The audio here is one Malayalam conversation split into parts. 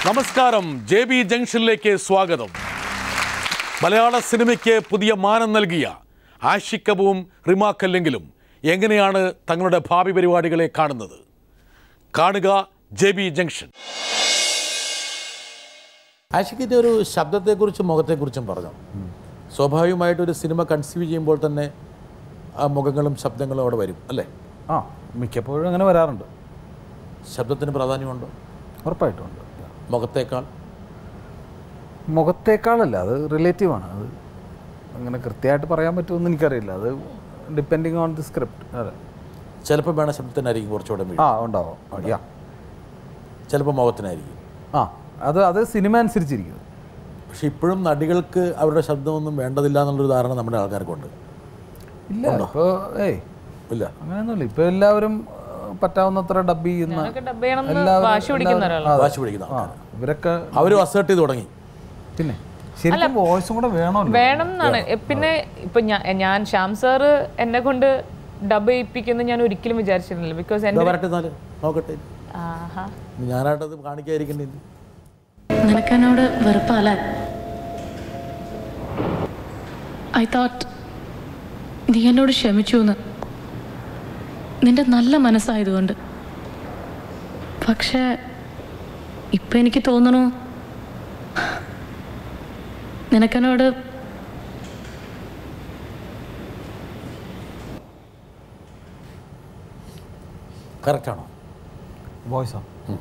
നമസ്കാരം, JB ജംഗ്ഷനിലേക്ക് സ്വാഗതം. മലയാള സിനിമയ്ക്ക് പുതിയ മാനം നൽകിയ ആഷിഖ് അബുവും റിമ കല്ലിങ്കലും എങ്ങനെയാണ് തങ്ങളുടെ ഭാവി പരിപാടികളെ കാണുന്നത്? കാണുക JB ജംഗ്ഷൻ. ആഷിഖിൻ്റെ ഒരു ശബ്ദത്തെക്കുറിച്ചും മുഖത്തെക്കുറിച്ചും പറഞ്ഞു. സ്വാഭാവികമായിട്ടൊരു സിനിമ കൺസീവ് ചെയ്യുമ്പോൾ തന്നെ ആ മുഖങ്ങളും ശബ്ദങ്ങളും അവിടെ വരും അല്ലേ? മിക്കപ്പോഴും അങ്ങനെ വരാറുണ്ട്. ശബ്ദത്തിന് പ്രാധാന്യമുണ്ടോ? ഉറപ്പായിട്ടുമുണ്ട്. മുഖത്തേക്കാളല്ല, അത് റിലേറ്റീവാണ്. അത് അങ്ങനെ കൃത്യമായിട്ട് പറയാൻ പറ്റുമെന്ന് എനിക്കറിയില്ല. അത് ഡിപ്പെൻഡിങ് ഓൺ ദി സ്ക്രിപ്റ്റ്. അതെ, ചിലപ്പോൾ വേണം ശബ്ദത്തിനായിരിക്കും കുറച്ചുകൂടെ ഉണ്ടാവും. ചിലപ്പോൾ മുഖത്തിനായിരിക്കും. അത് സിനിമ അനുസരിച്ചിരിക്കും. പക്ഷെ ഇപ്പോഴും നടികൾക്ക് അവരുടെ ശബ്ദമൊന്നും വേണ്ടതില്ല എന്നുള്ളൊരു ധാരണ നമ്മുടെ ആൾക്കാർക്കുണ്ട്. ഇല്ല, ഇപ്പോൾ ഇല്ല, അങ്ങനെയൊന്നുമില്ല. ഇപ്പോൾ എല്ലാവരും പറ്റാവുന്നത്ര ഡബ് ചെയ്യുന്ന, ഇവരൊക്കെ അവരും അസേർട്ട് ചെയ്ത് തുടങ്ങി. പിന്നെ ശരിക്കും വോയിസും കൂടെ വേണം എന്നാണ്. പിന്നെ ഇപ്പൊ ഞാൻ ശ്യാം സാറ് എന്നെ കൊണ്ട് ഡബ് ചെയ്യിപ്പിക്കുന്ന ഞാൻ ഒരിക്കലും വിചാരിച്ചിരുന്നില്ല. ബിക്കോസ് ഞാനായിട്ടത് കാണിക്കാതിരിക്കണ്ടേ? നിനക്കെന്നോട് വെറുപ്പാല. ഐ തോട്ട് നീ എന്നോട് ക്ഷമിച്ചു എന്ന്, നിന്റെ നല്ല മനസ്സായതുകൊണ്ട്. പക്ഷെ ഇപ്പൊ എനിക്ക് തോന്നണു നിനക്കെന്നോട് കറക്റ്റാണോ? വോയിസോ?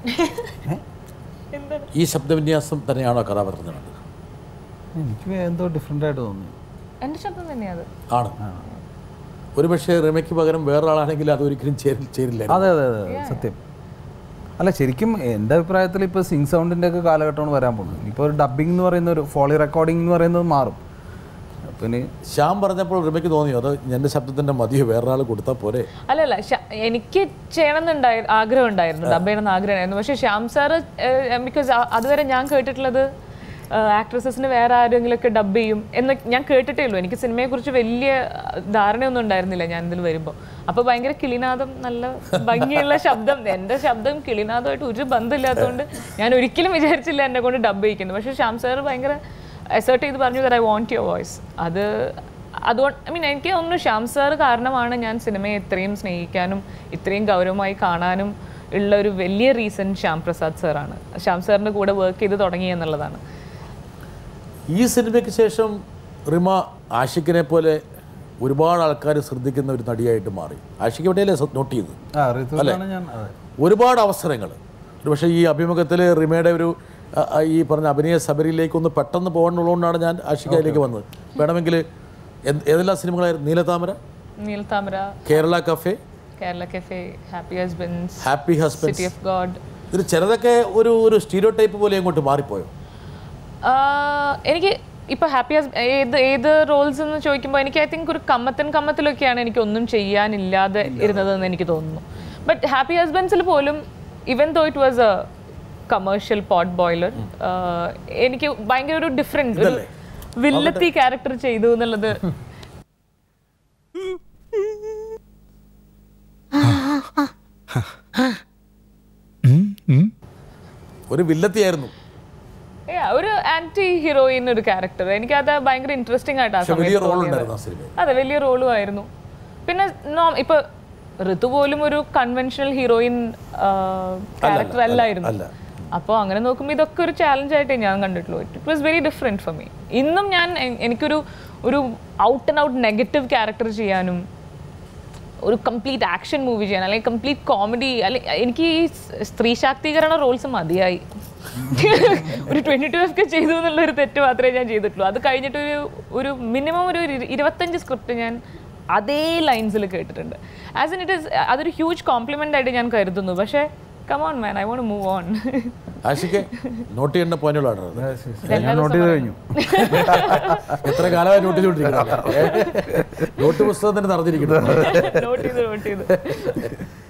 ഈ ശബ്ദവിന്യാസം തന്നെയാണോ കഥാപാത്രത്തിനുണ്ട്? എനിക്ക് എന്തോ ഡിഫറെൻ്റ് ആയിട്ട് തോന്നി. എന്റെ ശബ്ദം തന്നെയാണ് ആണ്. ഒരു പക്ഷേ റിമയ്ക്ക് പകരം വേറൊരാളാണെങ്കിൽ അതൊരിക്കലും ചേരില്ല. അതെ അതെ അതെ, സത്യം. അല്ല, ശരിക്കും എൻ്റെ അഭിപ്രായത്തിൽ ഇപ്പോൾ സിംഗ് സൗണ്ടിൻ്റെ ഒക്കെ കാലഘട്ടമാണ് വരാൻ പോകുന്നത്. ഇപ്പോൾ ഒരു ഡബ്ബിംഗ് എന്ന് പറയുന്ന, ഒരു ഫോളി റെക്കോർഡിംഗ് എന്ന് പറയുന്നത് മാറും. പിന്നെ ശ്യാം പറഞ്ഞപ്പോൾ റിമയ്ക്ക് തോന്നിയോ അതോ എൻ്റെ ശബ്ദത്തിൻ്റെ മതിയോ വേറൊരാൾ കൊടുത്താൽ പോരെ? അല്ലല്ല, എനിക്ക് ചെയ്യണമെന്നുണ്ടായിരുന്നു, ആഗ്രഹം ഉണ്ടായിരുന്നു, ഡബ് ചെയ്യണമെന്ന് ആഗ്രഹമായിരുന്നു. പക്ഷേ ശ്യാം സാറ്, ബിക്കോസ് അതുവരെ ഞാൻ കേട്ടിട്ടുള്ളത് ആക്ട്രസസിന് വേറെ ആരെങ്കിലുമൊക്കെ ഡബ് ചെയ്യും എന്ന് ഞാൻ കേട്ടിട്ടേ ഉള്ളൂ. എനിക്ക് സിനിമയെക്കുറിച്ച് വലിയ ധാരണയൊന്നും ഉണ്ടായിരുന്നില്ല ഞാൻ ഇതിൽ വരുമ്പോൾ. അപ്പോൾ ഭയങ്കര കിളിനാദം, നല്ല ഭംഗിയുള്ള ശബ്ദം. എൻ്റെ ശബ്ദം കിളിനാദമായിട്ട് ഒരു ബന്ധമില്ലാത്തതുകൊണ്ട് ഞാൻ ഒരിക്കലും വിചാരിച്ചില്ല എന്നെ കൊണ്ട് ഡബ് ചെയ്യിക്കുന്നത്. പക്ഷേ ശ്യാം സാർ ഭയങ്കര അസേർട്ട് ചെയ്ത് പറഞ്ഞു that I want your voice. അതുകൊണ്ട് എനിക്ക് തോന്നുന്നു ശ്യാം സാർ കാരണമാണ് ഞാൻ സിനിമയെ ഇത്രയും സ്നേഹിക്കാനും ഇത്രയും ഗൗരവമായി കാണാനും ഉള്ള ഒരു വലിയ റീസൺ ശ്യാം പ്രസാദ് സാറാണ്. ശ്യാം സാറിൻ്റെ കൂടെ വർക്ക് ചെയ്ത് തുടങ്ങി എന്നുള്ളതാണ്. ഈ സിനിമയ്ക്ക് ശേഷം റിമ ആഷിഖിനെ പോലെ ഒരുപാട് ആൾക്കാർ ശ്രദ്ധിക്കുന്ന ഒരു നടിയായിട്ട് മാറി. ആഷിഖ് എവിടെയല്ലേ നോട്ട് ചെയ്ത് അല്ലേ? ഒരുപാട് അവസരങ്ങൾ. ഒരു പക്ഷേ ഈ അഭിമുഖത്തിൽ റിമയുടെ ഒരു ഈ പറഞ്ഞ അഭിനയ സബരിയിലേക്കൊന്ന് പെട്ടെന്ന് പോകാനുള്ളതുകൊണ്ടാണ് ഞാൻ ആഷിഖയിലേക്ക് വന്നത്. വേണമെങ്കിൽ ഏതെല്ലാം സിനിമകളായിരുന്നു? Neelathamara, Kerala cafe, happy husbands, city of god. ഇത് ചിലതൊക്കെ ഒരു സ്റ്റീരിയോടൈപ്പ് പോലെ അങ്ങോട്ട് മാറിപ്പോയോ? എനിക്ക് ഇപ്പോൾ ഏത് റോൾസ് എന്ന് ചോദിക്കുമ്പോൾ എനിക്ക് ഐ തിങ്ക് ഒരു കമ്മത്തിലൊക്കെയാണ് എനിക്ക് ഒന്നും ചെയ്യാനില്ലാതെ ഇരുന്നതെന്ന് എനിക്ക് തോന്നുന്നു. ബട്ട് ഹാപ്പി ഹസ്ബൻഡ്സിൽ പോലും, even though it was a commercial potboiler, എനിക്ക് ഭയങ്കര ഒരു ഡിഫറെൻറ്റ് ഒരു വില്ലത്തി ക്യാരക്ടർ ചെയ്തു എന്നുള്ളത്. ഒരു വില്ലത്തിയായിരുന്നു, ഒരു ആന്റി ഹീറോയിൻ ഒരു ക്യാരക്ടർ. എനിക്കത് ഭയങ്കര ഇൻട്രസ്റ്റിംഗ് ആയിട്ട് ആ സമയത്ത്. അതെ, വലിയ റോളും ആയിരുന്നു. പിന്നെ ഇപ്പൊ ഋതു പോലും ഒരു കൺവെൻഷണൽ ഹീറോയിൻ ക്യാരക്ടർ അല്ലായിരുന്നു. അപ്പോൾ അങ്ങനെ നോക്കുമ്പോൾ ഇതൊക്കെ ഒരു ചാലഞ്ചായിട്ടേ ഞാൻ കണ്ടിട്ടുള്ളൂ. It was very different for me. ഇന്നും എനിക്കൊരു out and out negative character ചെയ്യാനും ഒരു കംപ്ലീറ്റ് ആക്ഷൻ മൂവി ചെയ്യാൻ അല്ലെങ്കിൽ കംപ്ലീറ്റ് കോമഡി, അല്ലെങ്കിൽ എനിക്ക് ഈ സ്ത്രീ ശാക്തീകരണ റോൾസ് മതിയായി. ഒരു 22 ഒക്കെ ചെയ്തു എന്നുള്ളൊരു തെറ്റ് മാത്രമേ ഞാൻ ചെയ്തിട്ടുള്ളൂ. അത് കഴിഞ്ഞിട്ട് ഒരു മിനിമം ഒരു 25 സ്ക്രിപ്റ്റ് ഞാൻ അതേ ലൈൻസിൽ കേട്ടിട്ടുണ്ട്. ആസ് ഇൻ ഇറ്റ് ഈസ് അതൊരു ഹ്യൂജ് കോംപ്ലിമെൻ്റ് ആയിട്ട് ഞാൻ കരുതുന്നു. പക്ഷേ come on man, I want to move on. Ashiq note ചെയ്യേണ്ട പോയിന്റുകളാണ്. നോട്ട് ചെയ്ത് കഴിഞ്ഞു. എത്ര കാലമായി നോട്ട് ചെയ്തുകൊണ്ടിരിക്കുന്നത്? നോട്ട് പുസ്തകത്തിന് നടന്നിരിക്കുന്നു. നോട്ട് ചെയ്ത്